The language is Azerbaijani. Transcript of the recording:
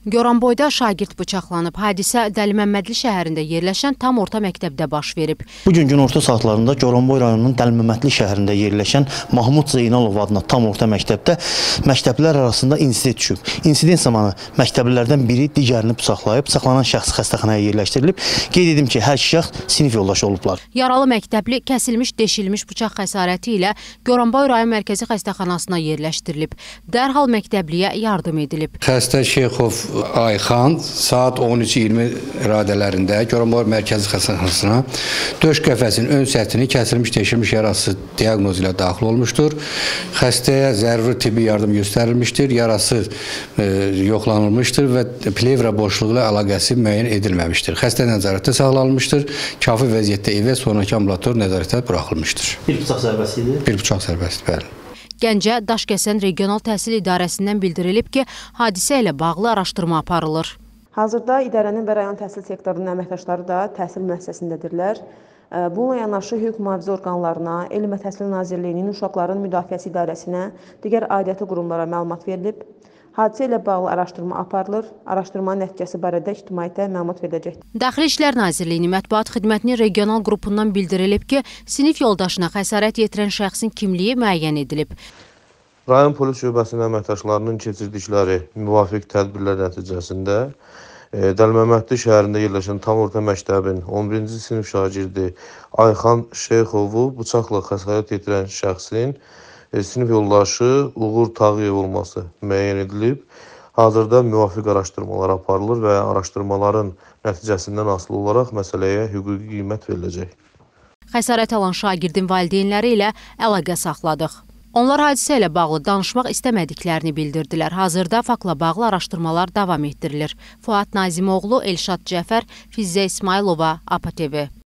Goranboyda şagird bıçaqlanıb. Hadisə Dəliməmmədli şəhərində yerləşən tam orta məktəbdə baş verib. Bugün günorta saatlarında Goranboy rayonunun Dəliməmmədli şəhərində yerləşən Mahmud Zeynalov adına tam orta məktəbdə məktəblilər arasında insident düşüb. İnsident zamanı məktəblilərdən biri digərini bıçaqlayıb, bıçaqlanan şəxs xəstəxanaya yerləşdirilib. Qeyd edim ki, hər iki şəxs sinif yoldaşı olublar. Yaralı məktəbli kəsilmiş, deşilmiş bıçaq xəsarəti ilə Goranboy rayon mərkəzi xəstəxanasına yerləşdirilib. Dərhal məktəbliyə yardım edilib. Xəstə Şeyxov Ayxan saat 13:20 radələrində Goranboy mərkəzi xəstəxanasına döş qəfəsinin ön səthini kəsilmiş, deşilmiş yarası diaqnozu ilə daxil olmuşdur. Xəstəyə zəruri tibbi yardım göstərilmişdir, yarası yoxlanılmışdır və plevra boşluğu ilə əlaqəsi müəyyən edilməmişdir. Xəstə nəzarətdə saxlanılmışdır, kafi vəziyyətdə evə sonraki ambulator nəzarətə buraxılmışdır. Bir bıçaq zərbəsi idi? Bir bıçaq zərbəsi, bəli. Gəncə Daşkəsən Regional Təhsil İdarəsindən bildirilib ki, hadisə ilə bağlı araşdırma aparılır. Hazırda idarənin və rayon təhsil sektorunun əməkdaşları da təhsil müəssisəsindədirlər. Bununla yanaşı hüquq mühafizə orqanlarına, Elm və Təhsil Nazirliyinin Uşaqların Müdafiəsi İdarəsinə, digər aidiyyatı qurumlara məlumat verilib. Hadisə ilə bağlı araşdırma aparılır. Araşdırmanın nəticəsi barədə ictimaiyyətə məlumat veriləcəkdir. Daxili İşlər Nazirliyinin Mətbuat Xidmətinin regional qrupundan bildirilib ki, sinif yoldaşına xəsarət yetirən şəxsin kimliyi müəyyən edilib. Rayon polis şöbəsinin əməkdaşlarının keçirdikləri müvafiq tədbirlər nəticəsində Dəliməmmədli şəhərində yerləşən tam orta məktəbin 11-ci sinif şagirdi Ayxan Şeyxovu bıçaqla xəsarət yetirən şəxsin sinif yoldaşı Uğur Tağıyev olması müəyyən edilib. Hazırda müvafiq araşdırmalar aparılır və araşdırmaların nəticəsindən asılı olaraq məsələyə hüquqi qiymət veriləcək. Xəsarət alan şagirdin valideynləri ilə əlaqə saxladıq. Onlar hadisə ilə bağlı danışmaq istəmədiklərini bildirdilər. Hazırda faktla bağlı araşdırmalar davam etdirilir. Fuad Nazimoğlu, Elşad Cəfər, Fizzə İsmailova, APA TV.